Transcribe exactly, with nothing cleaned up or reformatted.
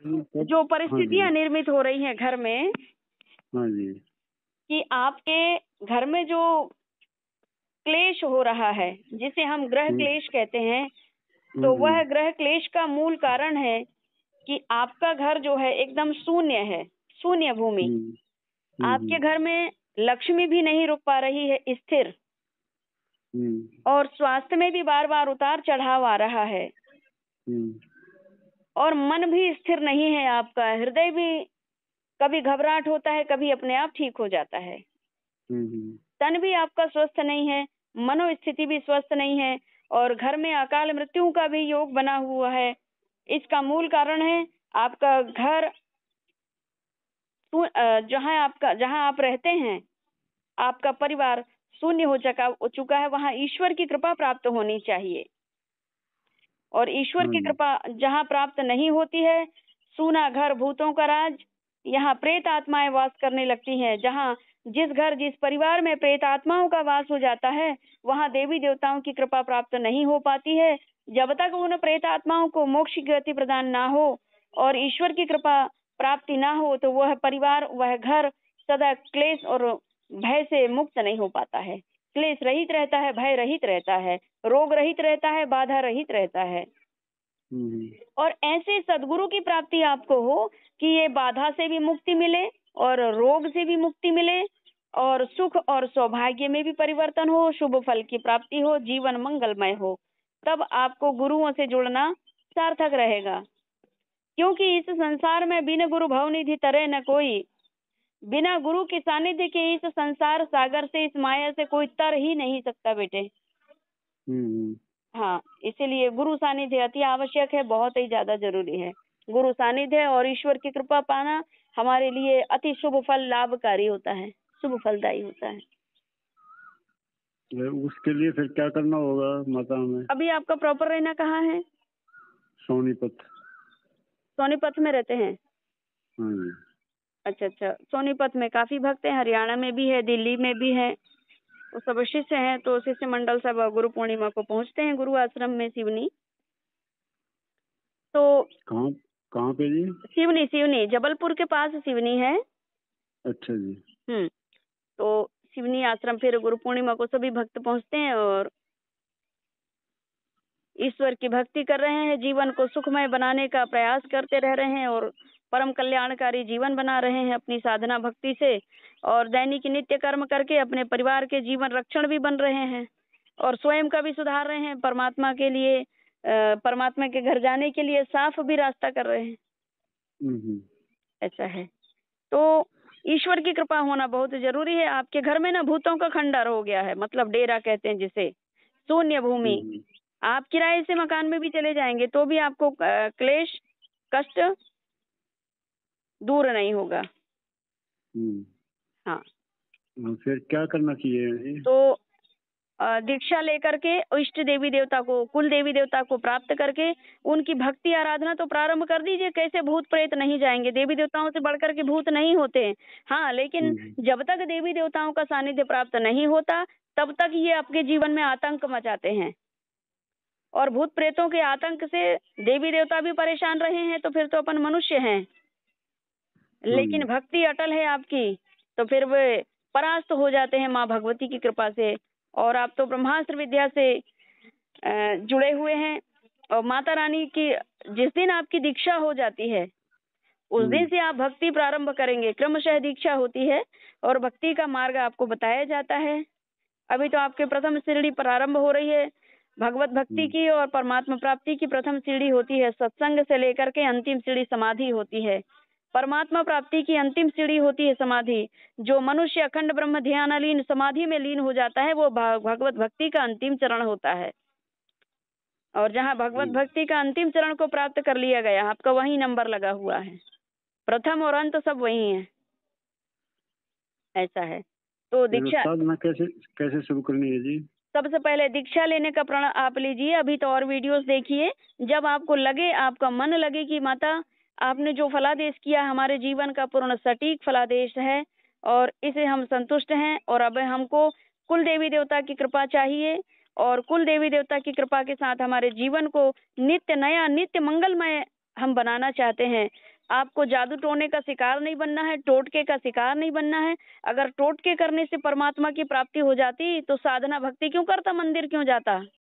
जो परिस्थितियां निर्मित हो रही हैं घर में, हाँ जी, कि आपके घर में जो क्लेश हो रहा है, जिसे हम ग्रह क्लेश कहते हैं, तो वह ग्रह क्लेश का मूल कारण है कि आपका घर जो है एकदम शून्य है, शून्य भूमि। आपके घर में लक्ष्मी भी नहीं रुक पा रही है स्थिर, और स्वास्थ्य में भी बार बार उतार चढ़ाव आ रहा है, और मन भी स्थिर नहीं है आपका। हृदय भी कभी घबराहट होता है, कभी अपने आप ठीक हो जाता है। तन भी आपका स्वस्थ नहीं है, मनोस्थिति भी स्वस्थ नहीं है, और घर में अकाल मृत्यु का भी योग बना हुआ है। इसका मूल कारण है आपका घर, जहां आपका जहां आप रहते हैं, आपका परिवार शून्य हो चुका हो चुका है। वहां ईश्वर की कृपा प्राप्त होनी चाहिए, और ईश्वर की कृपा जहां प्राप्त नहीं होती है, सूना घर भूतों का राज, यहाँ प्रेत आत्माएं वास करने लगती हैं। जहाँ जिस घर जिस परिवार में प्रेत आत्माओं का वास हो जाता है, वहाँ देवी देवताओं की कृपा प्राप्त नहीं हो पाती है। जब तक उन प्रेत आत्माओं को मोक्ष की गति प्रदान ना हो और ईश्वर की कृपा प्राप्ति ना हो, तो वह परिवार, वह घर सदा क्लेश और भय से मुक्त नहीं हो पाता है। क्लेश रहित रहता है, भय रहित रहता है, रोग रहित रहता है, बाधा रहित रहता है। और ऐसे सदगुरु की प्राप्ति आपको हो कि ये बाधा से भी मुक्ति मिले और रोग से भी मुक्ति मिले, और सुख और सौभाग्य में भी परिवर्तन हो, शुभ फल की प्राप्ति हो, जीवन मंगलमय हो, तब आपको गुरुओं से जुड़ना सार्थक रहेगा। क्योंकि इस संसार में बिन गुरु भवनिधि तरे न कोई, बिना गुरु के सानिध्य के इस संसार सागर से, इस माया से कोई तर ही नहीं सकता बेटे। हाँ, इसीलिए गुरु सानिध्य अति आवश्यक है, बहुत ही ज्यादा जरूरी है। गुरु सानिध्य और ईश्वर की कृपा पाना हमारे लिए अति शुभ फल लाभकारी होता है, शुभ फलदायी होता है। उसके लिए फिर क्या करना होगा माता हमें? अभी आपका प्रॉपर रहना कहाँ है? सोनीपत। सोनीपत में रहते हैं? हाँ। अच्छा अच्छा, सोनीपत में काफी भक्त हैं, हरियाणा में भी है, दिल्ली में भी है। तो सब शिष्य हैं, तो शिष्य मंडल सब गुरु पूर्णिमा को पहुंचते हैं गुरु आश्रम में सिवनी। तो कहाँ कहाँ पे जी? सिवनी, सिवनी जबलपुर के पास सिवनी है। अच्छा जी। हम्म तो सिवनी आश्रम फिर गुरु पूर्णिमा को सभी भक्त पहुंचते हैं और ईश्वर की भक्ति कर रहे हैं, जीवन को सुखमय बनाने का प्रयास करते रह रहे हैं और परम कल्याणकारी जीवन बना रहे हैं अपनी साधना भक्ति से, और दैनिक नित्य कर्म करके अपने परिवार के जीवन रक्षण भी बन रहे हैं और स्वयं का भी सुधार रहे हैं। परमात्मा के लिए, परमात्मा के घर जाने के लिए साफ भी रास्ता कर रहे हैं। ऐसा है, तो ईश्वर की कृपा होना बहुत जरूरी है। आपके घर में ना भूतों का खंडर हो गया है, मतलब डेरा कहते हैं जिसे, शून्य भूमि। आप किराए से मकान में भी चले जाएंगे तो भी आपको क्लेश कष्ट दूर नहीं होगा। हाँ, फिर क्या करना चाहिए? तो दीक्षा लेकर के इष्ट देवी देवता को, कुल देवी देवता को प्राप्त करके उनकी भक्ति आराधना तो प्रारंभ कर दीजिए। कैसे भूत प्रेत नहीं जाएंगे, देवी देवताओं से बढ़कर के भूत नहीं होते। हाँ, लेकिन जब तक देवी देवताओं का सानिध्य प्राप्त नहीं होता, तब तक ये आपके जीवन में आतंक मचाते हैं, और भूत प्रेतों के आतंक से देवी देवता भी परेशान रहे हैं, तो फिर तो अपन मनुष्य हैं। लेकिन भक्ति अटल है आपकी, तो फिर वे परास्त हो जाते हैं माँ भगवती की कृपा से। और आप तो ब्रह्मास्त्र विद्या से जुड़े हुए हैं, और माता रानी की जिस दिन आपकी दीक्षा हो जाती है, उस दिन से आप भक्ति प्रारंभ करेंगे। क्रमशः दीक्षा होती है और भक्ति का मार्ग आपको बताया जाता है। अभी तो आपके प्रथम सीढ़ी प्रारंभ हो रही है भगवत भक्ति की, और परमात्मा प्राप्ति की प्रथम सीढ़ी होती है सत्संग से लेकर के अंतिम सीढ़ी समाधि होती है। परमात्मा प्राप्ति की अंतिम सीढ़ी होती है समाधि। जो मनुष्य अखंड ब्रह्म ध्यानालीन समाधि में लीन हो जाता है, वो भगवत भक्ति का अंतिम चरण होता है। और जहाँ भगवत भक्ति का अंतिम चरण को प्राप्त कर लिया गया, आपका वही नंबर लगा हुआ है, प्रथम और अंत सब वही है। ऐसा है, तो दीक्षा साधना कैसे कैसे शुरू करनी है जी? सबसे पहले दीक्षा लेने का प्रण आप लीजिए। अभी तो और वीडियोस देखिए, जब आपको लगे, आपका मन लगे कि माता आपने जो फलादेश किया हमारे जीवन का पूर्ण सटीक फलादेश है और इसे हम संतुष्ट हैं, और अब हमको कुल देवी देवता की कृपा चाहिए, और कुल देवी देवता की कृपा के साथ हमारे जीवन को नित्य नया, नित्य मंगलमय हम बनाना चाहते हैं, आपको जादू टोने का शिकार नहीं बनना है, टोटके का शिकार नहीं बनना है। अगर टोटके करने से परमात्मा की प्राप्ति हो जाती तो साधना भक्ति क्यों करता, मंदिर क्यों जाता।